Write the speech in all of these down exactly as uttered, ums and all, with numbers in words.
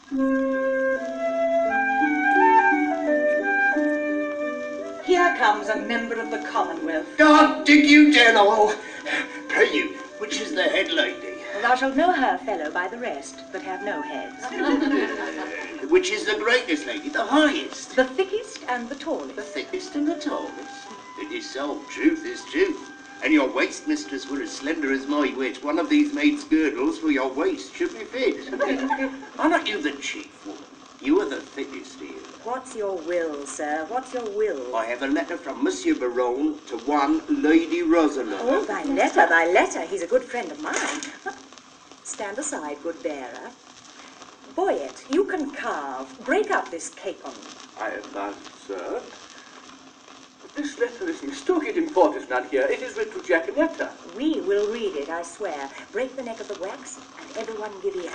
Here comes a member of the Commonwealth. God dig you, dear Lowell. Pray you, which is the head lady? Well, thou shalt know her, fellow, by the rest, but have no heads. Uh, which is the greatest lady, the highest? The thickest and the tallest. The thickest and the tallest. It is so, truth is truth. And your waist, mistress, were as slender as my wit. One of these maids' girdles for your waist should be fit. Are not you the chief woman? You are the thickest here. What's your will, sir? What's your will? I have a letter from Monsieur Baron to one Lady Rosalind. Oh, thy letter, thy letter. He's a good friend of mine. Stand aside, good bearer. Boyet, you can carve. Break up this capon. I am not, sir. But this letter is mistook it importance not here. It is written to Jacanetta. We will read it, I swear. Break the neck of the wax, and everyone give ear.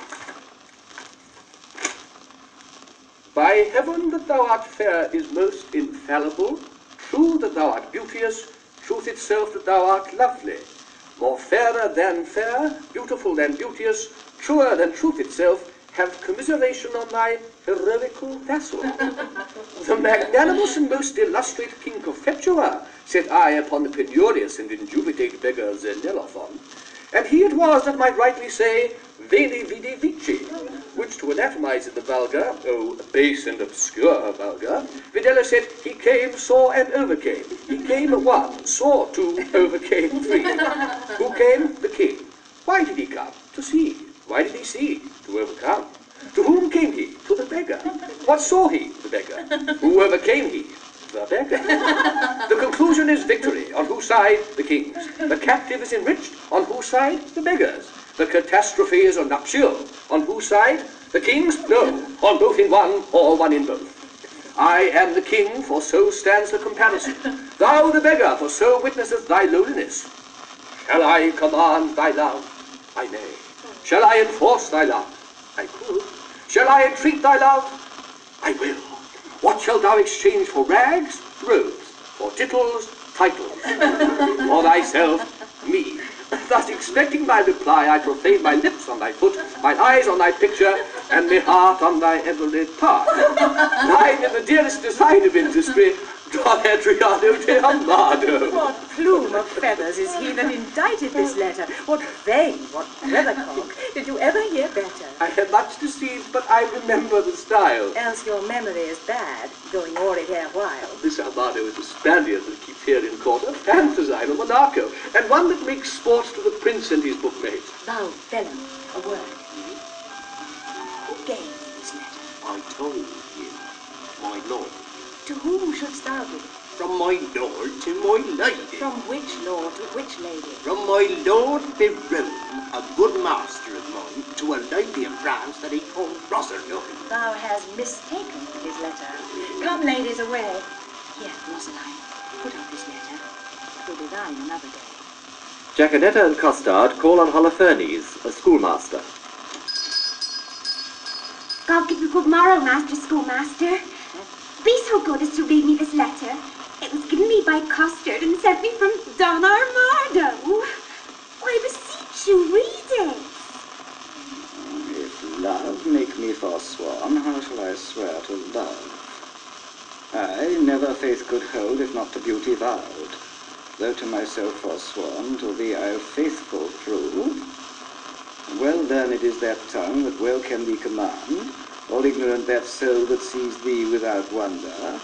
By heaven that thou art fair is most infallible, true that thou art beauteous, truth itself that thou art lovely. More fairer than fair, beautiful than beauteous, truer than truth itself, have commiseration on thy heroical vassal. The magnanimous and most illustrious King Cophetua set eye upon the penurious and indubitate beggar Xenophon, and he it was that might rightly say, Veni vidi vici, which to anatomize in the vulgar, oh, base and obscure vulgar, Videla said, he came, saw, and overcame. He came one, saw two, overcame three. Who came? The king. Why did he come? To see. Why did he see? To overcome. To whom came he? To the beggar. What saw he? The beggar. Who overcame he? The beggar. The conclusion is victory. On whose side? The king's. The captive is enriched. On whose side? The beggar's. The catastrophe is a nuptial. On whose side? The king's? No. On both in one, or one in both. I am the king, for so stands the comparison. Thou the beggar, for so witnesseth thy lowliness. Shall I command thy love? I may. Shall I enforce thy love? I could. Shall I entreat thy love? I will. What shalt thou exchange for rags? Robes. For tittles? Titles. For thyself? Me. Thus expecting thy reply, I profane my lips on thy foot, mine eyes on thy picture, and my heart on thy every part. Thine in the dearest design of industry, Don Adriano de Amado. What plume of feathers is he that indited this letter? What vein, what weathercock? Did you ever hear better? I am much deceived, but I remember the style. Else your memory is bad, going o'er it erewhile. This Amado is a Spaniard that keeps here in court, a fantasine, a Monaco, and one that makes sports to the prince and his bookmates. Thou fellow, a word. Who gave thee this letter? I told you, my lord. To whom shouldst thou give it? From my lord to my lady. From which lord to which lady? From my lord Baron, a good master of mine, to a lady of France that he called Rosalind. Thou hast mistaken his letter. Come, ladies, away. Here, Rosaline, put up this letter. It will be thine another day. Jacanetta and Costard call on Holofernes, a schoolmaster. God give you good morrow, Master Schoolmaster. Be so good as to read me this letter. It was given me by Costard and sent me from Don Armado. I beseech you, read it. If love make me forsworn, how shall I swear to love? I never faith could hold, if not to beauty vowed. Though to myself forsworn, to thee I'll faithful prove. Well learned is that tongue that well can thee command, all ignorant that soul that sees thee without wonder,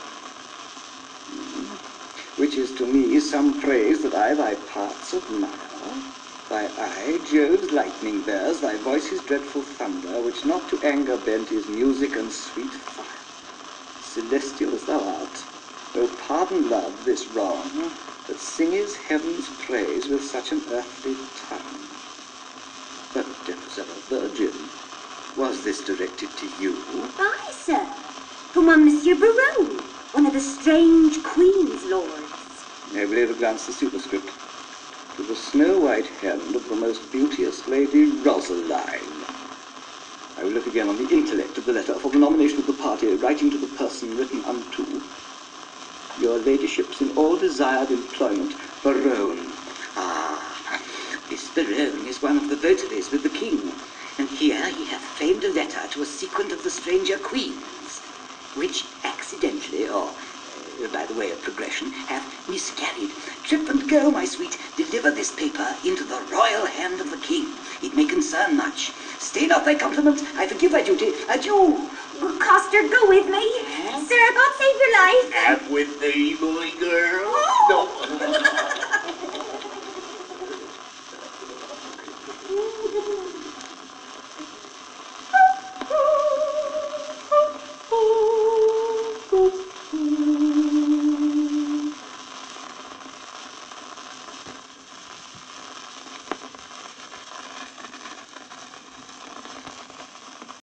which is to me some praise that I thy parts admire. Thy eye Jove's lightning bears, thy voice's dreadful thunder, which not to anger bent is music and sweet fire. Celestial as thou art, O pardon love this wrong, that singest heaven's praise with such an earthly tongue. But, Demoiselle Virgin, was this directed to you? Aye, sir. From one Monsieur Baron, one of the strange Queen's lords. I will ever glance the superscript. To the snow-white hand of the most beauteous Lady Rosaline. I will look again on the intellect of the letter for the nomination of the party, writing to the person written unto. Your ladyship's in all desired employment, Baron. Ah, this Baron is one of the votaries with the king. And here he hath framed a letter to a sequent of the stranger queens, which accidentally, or uh, by the way of progression, hath miscarried. Trip and go, my sweet, deliver this paper into the royal hand of the king. It may concern much. Stay not thy compliment, I forgive thy duty. Adieu. Coster, go with me. Sir, God save your life. And with thee, my girl. Oh. No,